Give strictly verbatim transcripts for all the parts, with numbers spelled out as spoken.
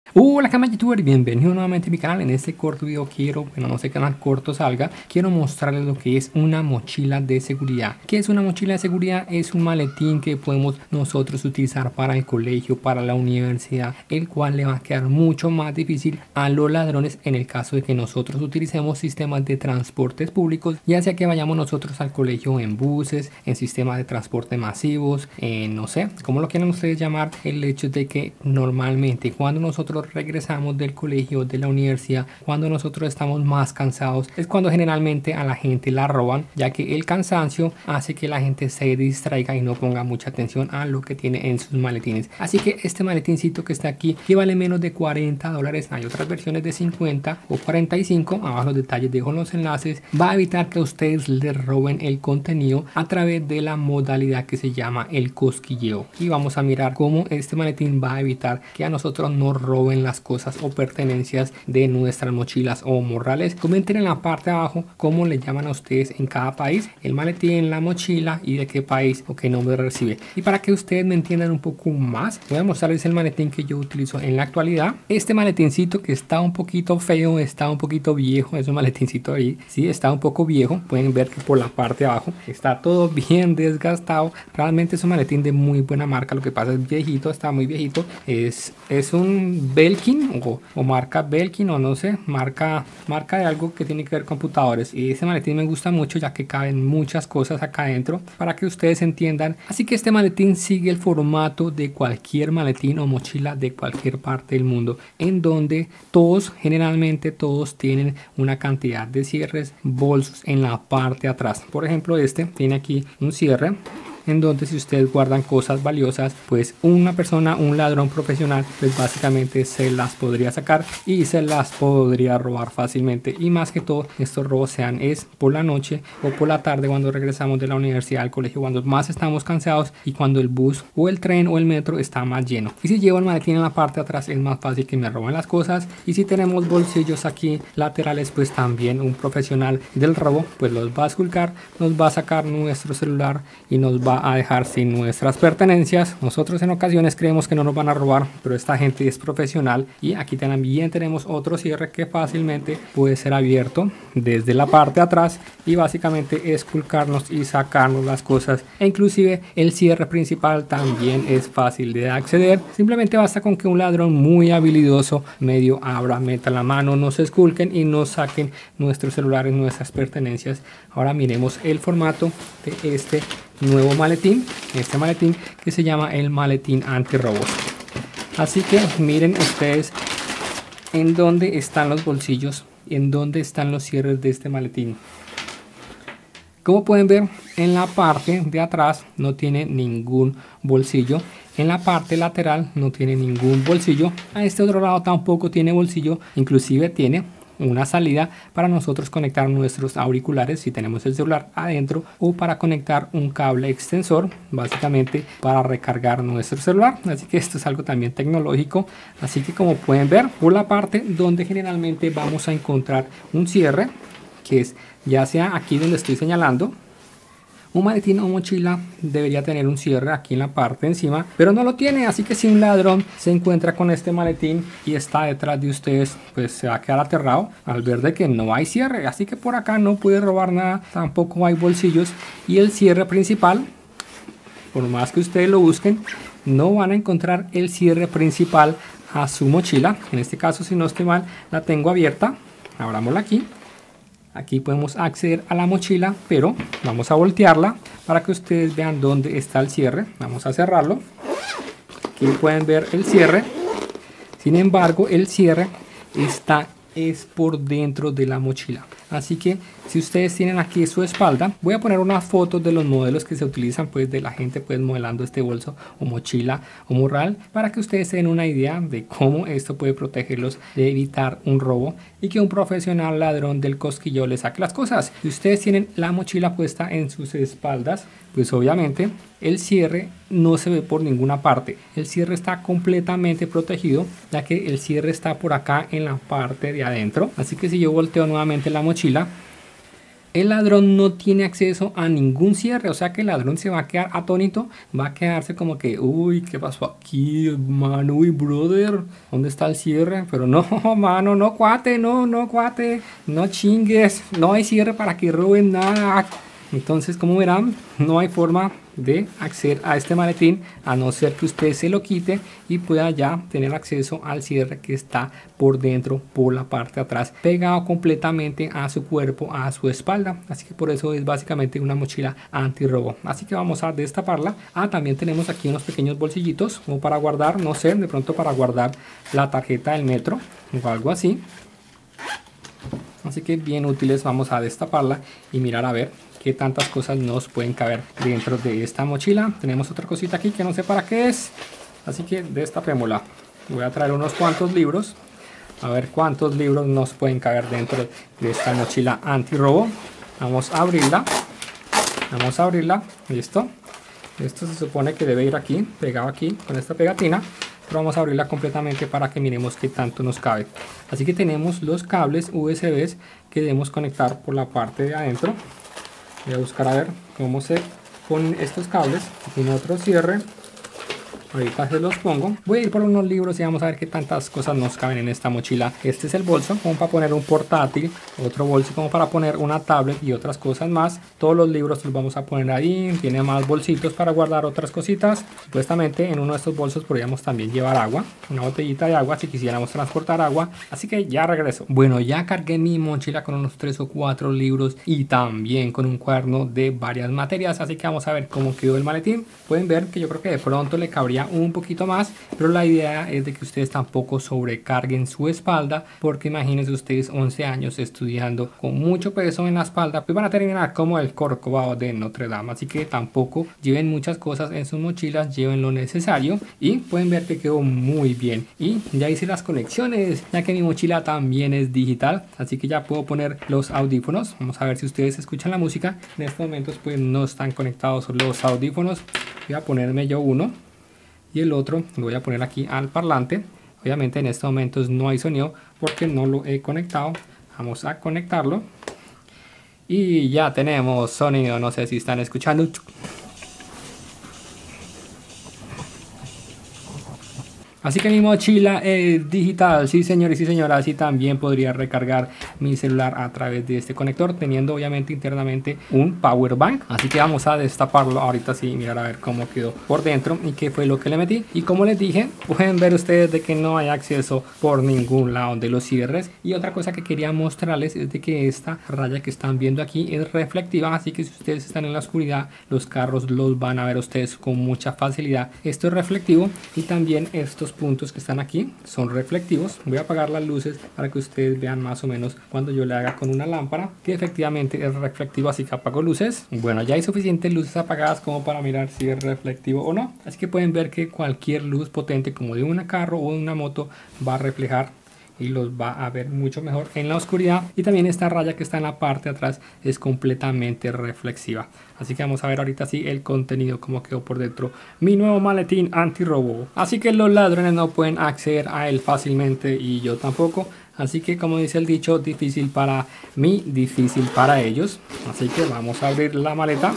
Hola Cama youtuber, bienvenido nuevamente a mi canal. En este corto video quiero, bueno no sé qué tan corto salga, quiero mostrarles lo que es una mochila de seguridad. ¿Qué es una mochila de seguridad? Es un maletín que podemos nosotros utilizar para el colegio, para la universidad, el cual le va a quedar mucho más difícil a los ladrones en el caso de que nosotros utilicemos sistemas de transportes públicos, ya sea que vayamos nosotros al colegio en buses, en sistemas de transporte masivos, en no sé, como lo quieran ustedes llamar. El hecho de que normalmente cuando nosotros regresamos del colegio, de la universidad, cuando nosotros estamos más cansados, es cuando generalmente a la gente la roban, ya que el cansancio hace que la gente se distraiga y no ponga mucha atención a lo que tiene en sus maletines. Así que este maletincito que está aquí, que vale menos de cuarenta dólares, hay otras versiones de cincuenta o cuarenta y cinco, abajo los detalles dejo los enlaces, va a evitar que ustedes les roben el contenido a través de la modalidad que se llama el cosquilleo. Y vamos a mirar cómo este maletín va a evitar que a nosotros nos roben las cosas o pertenencias de nuestras mochilas o morrales. Comenten en la parte de abajo cómo le llaman a ustedes en cada país el maletín, la mochila y de qué país o qué nombre recibe. Y para que ustedes me entiendan un poco más, voy a mostrarles el maletín que yo utilizo en la actualidad. Este maletincito que está un poquito feo, está un poquito viejo, es un maletincito ahí, sí, está un poco viejo. Pueden ver que por la parte de abajo está todo bien desgastado. Realmente es un maletín de muy buena marca, lo que pasa es viejito, está muy viejito. Es, es un Belkin o, o marca Belkin o no sé, marca, marca de algo que tiene que ver con computadores. Y ese maletín me gusta mucho ya que caben muchas cosas acá adentro para que ustedes entiendan. Así que este maletín sigue el formato de cualquier maletín o mochila de cualquier parte del mundo, en donde todos, generalmente todos tienen una cantidad de cierres, bolsos en la parte de atrás. Por ejemplo, este tiene aquí un cierre en donde si ustedes guardan cosas valiosas, pues una persona, un ladrón profesional, pues básicamente se las podría sacar y se las podría robar fácilmente. Y más que todo, estos robos sean es por la noche o por la tarde cuando regresamos de la universidad al colegio, cuando más estamos cansados y cuando el bus o el tren o el metro está más lleno. Y si llevo el maletín en la parte de atrás, es más fácil que me roben las cosas. Y si tenemos bolsillos aquí laterales, pues también un profesional del robo pues los va a esculcar, nos va a sacar nuestro celular y nos va a dejar sin nuestras pertenencias. Nosotros en ocasiones creemos que no nos van a robar, pero esta gente es profesional. Y aquí también tenemos otro cierre que fácilmente puede ser abierto desde la parte de atrás y básicamente esculcarnos y sacarnos las cosas. E inclusive el cierre principal también es fácil de acceder. Simplemente basta con que un ladrón muy habilidoso medio abra, meta la mano, nos esculquen y nos saquen nuestros celulares, nuestras pertenencias. Ahora miremos el formato de este nuevo maletín, este maletín que se llama el maletín antirrobos. Así que miren ustedes en dónde están los bolsillos, en dónde están los cierres de este maletín. Como pueden ver, en la parte de atrás no tiene ningún bolsillo, en la parte lateral no tiene ningún bolsillo, a este otro lado tampoco tiene bolsillo, inclusive tiene una salida para nosotros conectar nuestros auriculares si tenemos el celular adentro, o para conectar un cable extensor básicamente para recargar nuestro celular. Así que esto es algo también tecnológico. Así que como pueden ver, por la parte donde generalmente vamos a encontrar un cierre, que es ya sea aquí donde estoy señalando, un maletín o mochila debería tener un cierre aquí en la parte de encima, pero no lo tiene. Así que si un ladrón se encuentra con este maletín y está detrás de ustedes, pues se va a quedar aterrado al ver de que no hay cierre. Así que por acá no puede robar nada, tampoco hay bolsillos. Y el cierre principal, por más que ustedes lo busquen, no van a encontrar el cierre principal a su mochila. En este caso, si no estoy mal, la tengo abierta. Abrámosla aquí. Aquí podemos acceder a la mochila, pero vamos a voltearla para que ustedes vean dónde está el cierre. Vamos a cerrarlo. Aquí pueden ver el cierre. Sin embargo, el cierre está es por dentro de la mochila. Así que si ustedes tienen aquí su espalda, voy a poner unas fotos de los modelos que se utilizan, pues de la gente pues modelando este bolso o mochila o morral, para que ustedes den una idea de cómo esto puede protegerlos de evitar un robo y que un profesional ladrón del cosquillo les saque las cosas. Si ustedes tienen la mochila puesta en sus espaldas, pues obviamente el cierre no se ve por ninguna parte. El cierre está completamente protegido, ya que el cierre está por acá en la parte de adentro. Así que si yo volteo nuevamente la mochila, El ladrón no tiene acceso a ningún cierre, o sea que el ladrón se va a quedar atónito, va a quedarse como que, uy, ¿qué pasó aquí, mano? Uy, brother, ¿dónde está el cierre? Pero no, mano, no, cuate, no, no, cuate, no chingues, no hay cierre para que roben nada. Entonces, como verán, no hay forma de acceder a este maletín a no ser que usted se lo quite y pueda ya tener acceso al cierre que está por dentro, por la parte de atrás, pegado completamente a su cuerpo, a su espalda. Así que por eso es básicamente una mochila antirrobo. Así que vamos a destaparla. Ah, también tenemos aquí unos pequeños bolsillitos como para guardar, no sé, de pronto para guardar la tarjeta del metro o algo así. Así que bien útiles. Vamos a destaparla y mirar a ver qué tantas cosas nos pueden caber dentro de esta mochila. Tenemos otra cosita aquí que no sé para qué es, así que destapémosla. Voy a traer unos cuantos libros, a ver cuántos libros nos pueden caber dentro de esta mochila antirrobo. Vamos a abrirla, vamos a abrirla, listo. Esto se supone que debe ir aquí, pegado aquí con esta pegatina, pero vamos a abrirla completamente para que miremos qué tanto nos cabe. Así que tenemos los cables U S B que debemos conectar por la parte de adentro. Voy a buscar a ver cómo se ponen estos cables. Tiene otro cierre. Ahorita se los pongo. Voy a ir por unos libros y vamos a ver qué tantas cosas nos caben en esta mochila. Este es el bolso como para poner un portátil, otro bolso como para poner una tablet y otras cosas más. Todos los libros los vamos a poner ahí. Tiene más bolsitos para guardar otras cositas. Supuestamente en uno de estos bolsos podríamos también llevar agua, una botellita de agua si quisiéramos transportar agua. Así que ya regreso. Bueno, ya cargué mi mochila con unos tres o cuatro libros y también con un cuaderno de varias materias. Así que vamos a ver cómo quedó el maletín. Pueden ver que yo creo que de pronto le cabría un poquito más, pero la idea es de que ustedes tampoco sobrecarguen su espalda, porque imagínense ustedes once años estudiando con mucho peso en la espalda, pues van a terminar como el Corcovado de Notre Dame. Así que tampoco lleven muchas cosas en sus mochilas, lleven lo necesario y pueden ver que quedó muy bien. Y ya hice las conexiones, ya que mi mochila también es digital, así que ya puedo poner los audífonos. Vamos a ver si ustedes escuchan la música. En estos momentos pues no están conectados los audífonos. Voy a ponerme yo uno y el otro lo voy a poner aquí al parlante. Obviamente en estos momentos no hay sonido porque no lo he conectado. Vamos a conectarlo y ya tenemos sonido. No sé si están escuchando. Así que mi mochila es digital, sí señores y señoras, y también podría recargar mi celular a través de este conector, teniendo obviamente internamente un power bank. Así que vamos a destaparlo ahorita, sí, mirar a ver cómo quedó por dentro y qué fue lo que le metí. Y como les dije, pueden ver ustedes de que no hay acceso por ningún lado de los cierres. Y otra cosa que quería mostrarles es de que esta raya que están viendo aquí es reflectiva, así que si ustedes están en la oscuridad, los carros los van a ver ustedes con mucha facilidad. Esto es reflectivo y también estos puntos que están aquí son reflectivos. Voy a apagar las luces para que ustedes vean más o menos cuando yo le haga con una lámpara que efectivamente es reflectivo, así que apago luces. Bueno, ya hay suficientes luces apagadas como para mirar si es reflectivo o no, así que pueden ver que cualquier luz potente como de un carro o de una moto va a reflejar y los va a ver mucho mejor en la oscuridad. Y también esta raya que está en la parte de atrás es completamente reflexiva. Así que vamos a ver ahorita sí el contenido como quedó por dentro mi nuevo maletín antirrobo. Así que los ladrones no pueden acceder a él fácilmente y yo tampoco. Así que como dice el dicho, difícil para mí, difícil para ellos. Así que vamos a abrir la maleta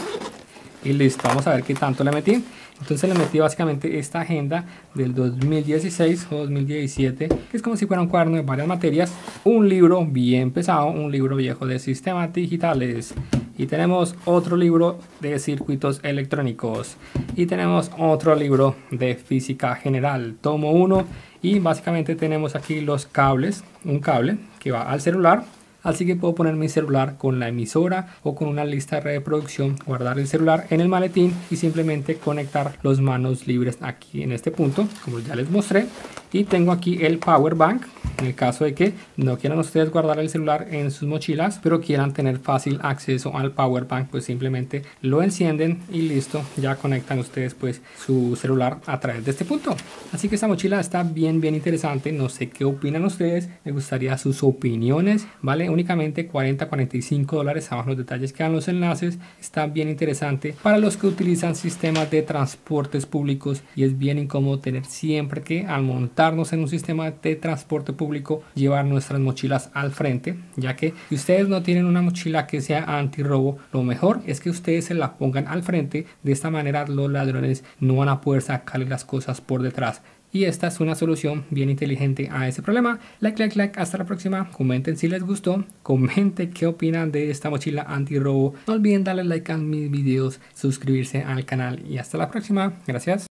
y listo, vamos a ver qué tanto le metí. Entonces le metí básicamente esta agenda del dos mil dieciséis o dos mil diecisiete, que es como si fuera un cuaderno de varias materias, un libro bien pesado, un libro viejo de sistemas digitales, y tenemos otro libro de circuitos electrónicos, y tenemos otro libro de física general, tomo uno, y básicamente tenemos aquí los cables, un cable que va al celular. Así que puedo poner mi celular con la emisora o con una lista de reproducción, guardar el celular en el maletín y simplemente conectar los manos libres aquí en este punto, como ya les mostré. Y tengo aquí el power bank, en el caso de que no quieran ustedes guardar el celular en sus mochilas, pero quieran tener fácil acceso al power bank, pues simplemente lo encienden y listo, ya conectan ustedes pues su celular a través de este punto. Así que esta mochila está bien bien interesante, no sé qué opinan ustedes, me gustaría sus opiniones, ¿vale? Únicamente cuarenta a cuarenta y cinco dólares, abajo los detalles quedan los enlaces. Está bien interesante para los que utilizan sistemas de transportes públicos y es bien incómodo tener siempre que al montarnos en un sistema de transporte público público llevar nuestras mochilas al frente, ya que si ustedes no tienen una mochila que sea antirrobo, lo mejor es que ustedes se la pongan al frente. De esta manera los ladrones no van a poder sacarle las cosas por detrás. Y esta es una solución bien inteligente a ese problema. Like, like, like. Hasta la próxima. Comenten si les gustó. Comenten qué opinan de esta mochila antirrobo. No olviden darle like a mis videos, suscribirse al canal y hasta la próxima. Gracias.